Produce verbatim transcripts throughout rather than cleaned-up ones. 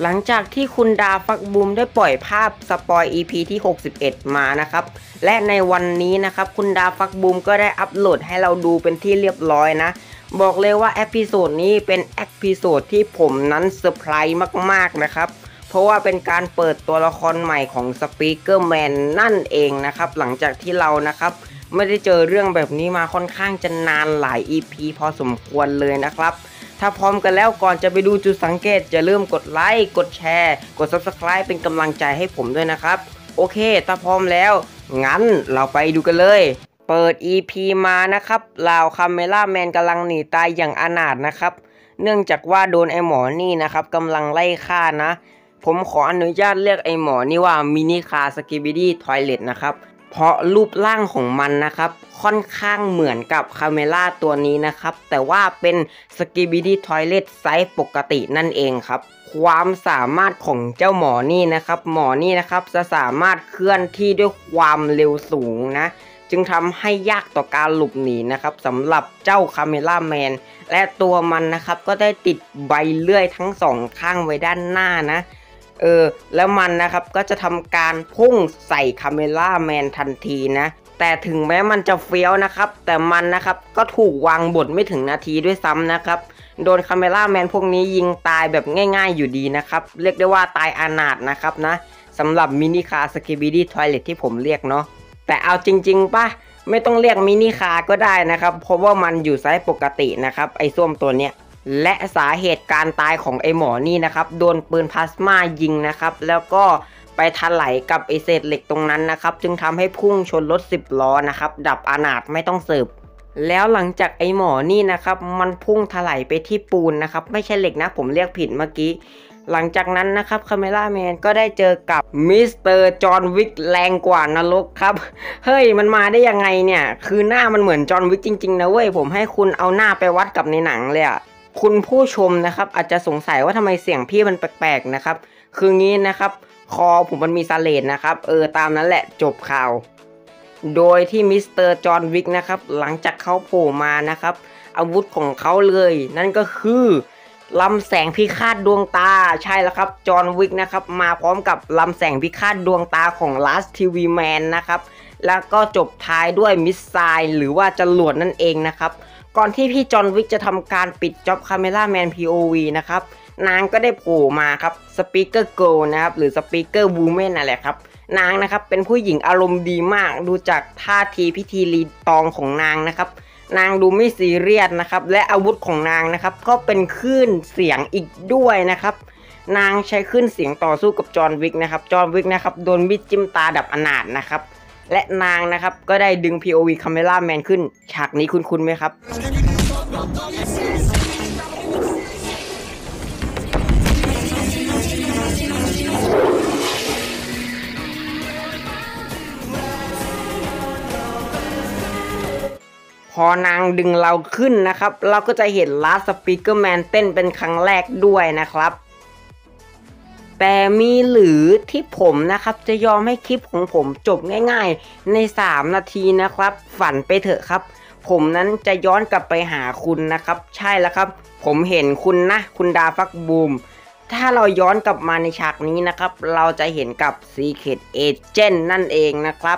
หลังจากที่คุณดาฟักบูมได้ปล่อยภาพสปอย อี พี ที่หกสิบเอ็ดมานะครับและในวันนี้นะครับคุณดาฟักบูมก็ได้อัปโหลดให้เราดูเป็นที่เรียบร้อยนะบอกเลยว่าเอพิโซดนี้เป็นเอพิโซดที่ผมนั้นเซอร์ไพรส์มากๆนะครับเพราะว่าเป็นการเปิดตัวละครใหม่ของสปีกเกอร์แมนนั่นเองนะครับหลังจากที่เรานะครับไม่ได้เจอเรื่องแบบนี้มาค่อนข้างจะนานหลาย อี พี พอสมควรเลยนะครับถ้าพร้อมกันแล้วก่อนจะไปดูจุดสังเกตอย่าลืมกดไลค์กดแชร์กด ซับสไครบ์ เป็นกำลังใจให้ผมด้วยนะครับโอเคถ้าพร้อมแล้วงั้นเราไปดูกันเลยเปิด อี พี มานะครับลาวคาเมล่าแมนกำลังหนีตายอย่างอนาถนะครับเนื่องจากว่าโดนไอหมอนี่นะครับกำลังไล่ฆ่านะผมขออนุญาตเรียกไอหมอนี่ว่ามินิคาสกิบิดี้ทอยเลทนะครับเพราะรูปร่างของมันนะครับค่อนข้างเหมือนกับคาเมล่าตัวนี้นะครับแต่ว่าเป็นสกิบิดี้ทอยเลทไซส์ปกตินั่นเองครับความสามารถของเจ้าหมอนี่นะครับหมอนี่นะครับจะสามารถเคลื่อนที่ด้วยความเร็วสูงนะจึงทำให้ยากต่อการหลบหนีนะครับสำหรับเจ้าคาเมล่าแมนและตัวมันนะครับก็ได้ติดใบเลื่อยทั้งสองข้างไว้ด้านหน้านะเออแล้วมันนะครับก็จะทำการพุ่งใส่คาเมล่าแมนทันทีนะแต่ถึงแม้มันจะเฟี้ยวนะครับแต่มันนะครับก็ถูกวางบทไม่ถึงนาทีด้วยซ้ำนะครับโดนคาเมล่าแมนพวกนี้ยิงตายแบบง่ายๆอยู่ดีนะครับเรียกได้ว่าตายอนาถนะครับนะสำหรับมินิคาสกิบิดี้ทอยเลทที่ผมเรียกเนาะแต่เอาจริงๆป่ะไม่ต้องเรียกมินิคาก็ได้นะครับเพราะว่ามันอยู่ไซส์ปกตินะครับไอ้ส้วมตัวเนี้ยและสาเหตุการตายของไอหมอนี่นะครับโดนปืนพลาสมายิงนะครับแล้วก็ไปถลายกับไอเศษเหล็กตรงนั้นนะครับจึงทำให้พุ่งชนรถสิบล้อนะครับดับอนาถไม่ต้องสืบแล้วหลังจากไอหมอนี่นะครับมันพุ่งถลายไปที่ปูนนะครับไม่ใช่เหล็กนะผมเรียกผิดเมื่อกี้หลังจากนั้นนะครับคาเมล่าแมนก็ได้เจอกับมิสเตอร์จอห์นวิกแรงกว่านรกครับเฮ้ยมันมาได้ยังไงเนี่ยคือหน้ามันเหมือนจอห์นวิกจริงๆนะเว้ยผมให้คุณเอาหน้าไปวัดกับในหนังเลยอะคุณผู้ชมนะครับอาจจะสงสัยว่าทำไมเสียงพี่มันแปลกๆนะครับคืองี้นะครับคอผมมันมีสเลดนะครับเออตามนั้นแหละจบข่าวโดยที่มิสเตอร์จอห์นวิกนะครับหลังจากเขาโผล่มานะครับอาวุธของเขาเลยนั่นก็คือลำแสงพิฆาตดวงตาใช่แล้วครับจอห์นวิกนะครับมาพร้อมกับลำแสงพิฆาตดวงตาของ Last ที วี Man นะครับแล้วก็จบท้ายด้วยมิสไซล์หรือว่าจรวดนั่นเองนะครับก่อนที่พี่จอห์นวิกจะทำการปิดจ็อบคาเมล่าแมน พี โอ วี นะครับนางก็ได้โผล่มาครับสปีกเกอร์เกิร์ลนะครับหรือสปีกเกอร์วูแมนนั่นแหละครับนางนะครับเป็นผู้หญิงอารมณ์ดีมากดูจากท่าทีพิธีรีตองของนางนะครับนางดูไม่ซีเรียสนะครับและอาวุธของนางนะครับก็เป็นคลื่นเสียงอีกด้วยนะครับนางใช้คลื่นเสียงต่อสู้กับจอห์นวิกนะครับจอห์นวิกนะครับโดนมิดจิ้มตาดับอนาถนะครับและนางนะครับก็ได้ดึง พี โอ วี Camera Man ขึ้นฉากนี้คุ้นๆไหมครับพอนางดึงเราขึ้นนะครับเราก็จะเห็นลาสปีกเกอร์แมนเต้นเป็นครั้งแรกด้วยนะครับแต่มีหรือที่ผมนะครับจะยอมให้คลิปของผมจบง่ายๆในสามนาทีนะครับฝันไปเถอะครับผมนั้นจะย้อนกลับไปหาคุณนะครับใช่แล้วครับผมเห็นคุณนะคุณดาฟักบูมถ้าเราย้อนกลับมาในฉากนี้นะครับเราจะเห็นกับ Secret Agent นั่นเองนะครับ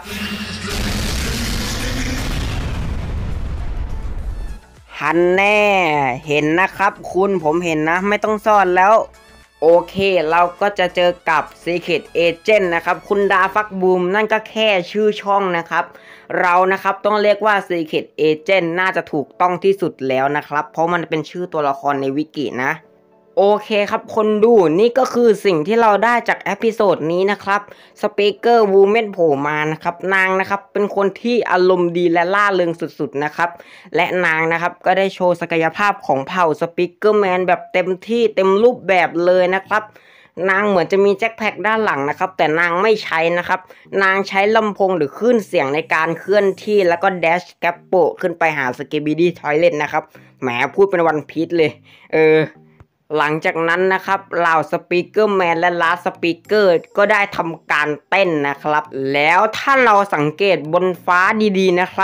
ฮันแน่เห็นนะครับคุณผมเห็นนะไม่ต้องซ่อนแล้วโอเคเราก็จะเจอกับ Secret Agent นะครับคุณดาฟักบูมนั่นก็แค่ชื่อช่องนะครับเรานะครับต้องเรียกว่า Secret Agent น่าจะถูกต้องที่สุดแล้วนะครับเพราะมันเป็นชื่อตัวละครในวิกินะโอเคครับคนดูนี่ก็คือสิ่งที่เราได้จากเอพิโซดนี้นะครับสปีกเกอร์วูแมนโผล่มานะครับนางนะครับเป็นคนที่อารมณ์ดีและล่าเริงสุดๆนะครับและนางนะครับก็ได้โชว์ศักยภาพของเผ่าสปีกเกอร์แมนแบบเต็มที่เต็มรูปแบบเลยนะครับนางเหมือนจะมีแจ็คแพ็กด้านหลังนะครับแต่นางไม่ใช้นะครับนางใช้ลำโพงหรือคลื่นเสียงในการเคลื่อนที่แล้วก็แดชแกปโปขึ้นไปหาสกิบิดี้ทอยเลทนะครับแหมพูดเป็นวันพีชเลยเออหลังจากนั้นนะครับเหล่าสปีกเกอร์แมนและลาสปีกเกอร์ก็ได้ทำการเต้นนะครับแล้วถ้าเราสังเกตบนฟ้าดีๆนะครับ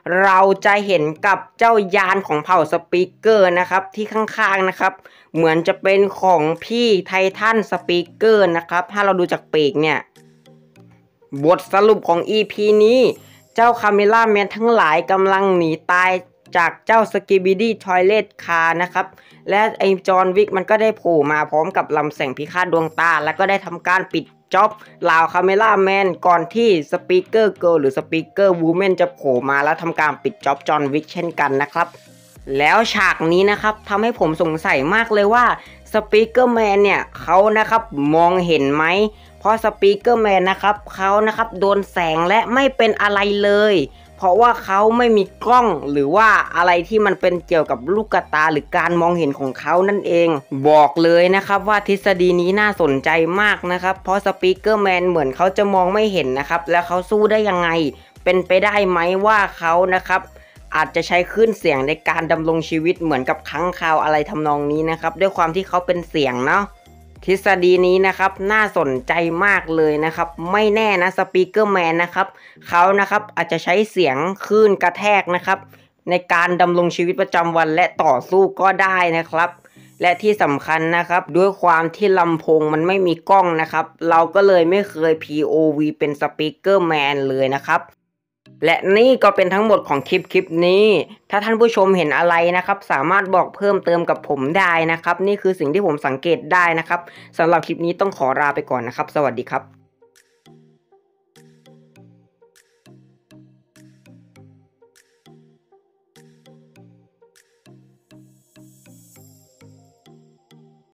เราจะเห็นกับเจ้ายานของเผ่าสปีกเกอร์นะครับที่ข้างๆนะครับเหมือนจะเป็นของพี่ไททันสปีกเกอร์นะครับถ้าเราดูจากปีกเนี่ยบทสรุปของ อี พี นี้เจ้าคาเมล่าแมนทั้งหลายกำลังหนีตายจากเจ้าสกิบิดี้ทอยเลตคาร์นะครับและไอจอห์นวิกมันก็ได้โผล่มาพร้อมกับลำแสงพิฆาตดวงตาแล้วก็ได้ทำการปิดจ็อบลาวคาเมล่าแมนก่อนที่สปีกเกอร์เกิร์ลหรือสปีกเกอร์วูแมนจะโผล่มาแล้วทำการปิดจ็อบจอห์นวิกเช่นกันนะครับแล้วฉากนี้นะครับทำให้ผมสงสัยมากเลยว่าสปีกเกอร์แมนเนี่ยเขานะครับมองเห็นไหมเพราะสปีกเกอร์แมนนะครับเขานะครับโดนแสงและไม่เป็นอะไรเลยเพราะว่าเขาไม่มีกล้องหรือว่าอะไรที่มันเป็นเกี่ยวกับลูกตาหรือการมองเห็นของเขานั่นเองบอกเลยนะครับว่าทฤษฎีนี้น่าสนใจมากนะครับเพราะสปีกเกอร์แมนเหมือนเขาจะมองไม่เห็นนะครับแล้วเขาสู้ได้ยังไงเป็นไปได้ไหมว่าเขานะครับอาจจะใช้คลื่นเสียงในการดำรงชีวิตเหมือนกับค้างคาวอะไรทำนองนี้นะครับด้วยความที่เขาเป็นเสียงเนาะทฤษฎีนี้นะครับน่าสนใจมากเลยนะครับไม่แน่นะสปีกเกอร์แมนนะครับเขานะครับอาจจะใช้เสียงคลื่นกระแทกนะครับในการดำรงชีวิตประจำวันและต่อสู้ก็ได้นะครับและที่สำคัญนะครับด้วยความที่ลำโพงมันไม่มีกล้องนะครับเราก็เลยไม่เคย พี โอ วี เป็นสปีกเกอร์แมนเลยนะครับและนี่ก็เป็นทั้งหมดของคลิปคลิปนี้ถ้าท่านผู้ชมเห็นอะไรนะครับสามารถบอกเพิ่มเติมกับผมได้นะครับนี่คือสิ่งที่ผมสังเกตได้นะครับสำหรับคลิปนี้ต้องขอลาไปก่อนนะครับสวัสดีครับ